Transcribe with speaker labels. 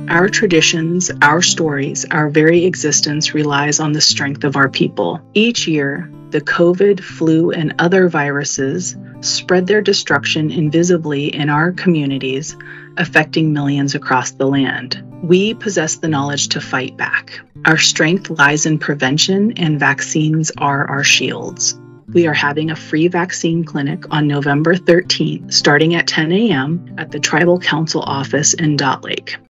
Speaker 1: Our traditions, our stories, our very existence relies on the strength of our people. Each year, the COVID, flu, and other viruses spread their destruction invisibly in our communities, affecting millions across the land. We possess the knowledge to fight back. Our strength lies in prevention, and vaccines are our shields. We are having a free vaccine clinic on November 13th, starting at 10 a.m. at the Tribal Council office in Dot Lake.